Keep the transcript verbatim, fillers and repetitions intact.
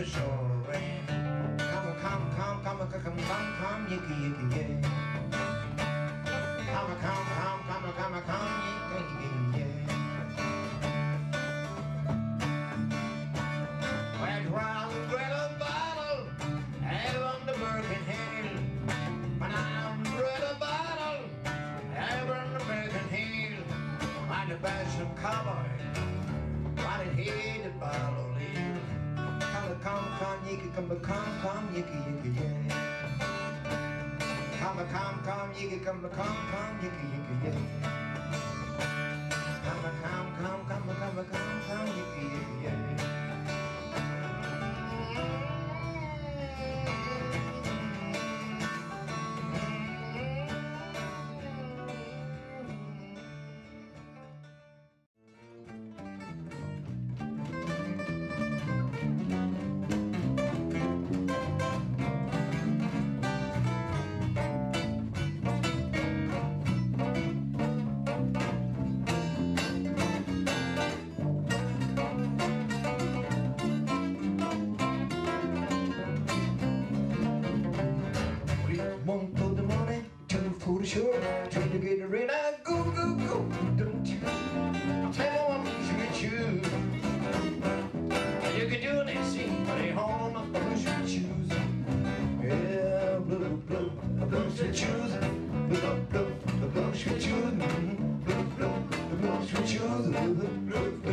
the shore rain. Come, come, come, come, come, come, come, come, yicky, yicky, yeah. Come, come, come, come, come, come, yicky, yicky, yeah. Well, round the bottle, I run the Birkenhead. When I'm the bottle, I run the Birkenhead. I'm the best of cowboy, right here the bottle. Come, come, come, yicky, come, come, come, yicky, yicky, yeah. Come, come, come, yicky, come, come, come, yicky, yicky, yeah. Come, come, come, come, come, come, come, yicky, yicky, yeah. One for the money, two for the show, trying to get the rain. I go, go, go, don't you tell me what you choose. You can do anything, but ain't home, I'm blue sweet shoes. Yeah, blue, blue, blue sweet shoes. Blue, blue, blue sweet shoes. Blue, blue, blue sweet shoes. Blue, blue.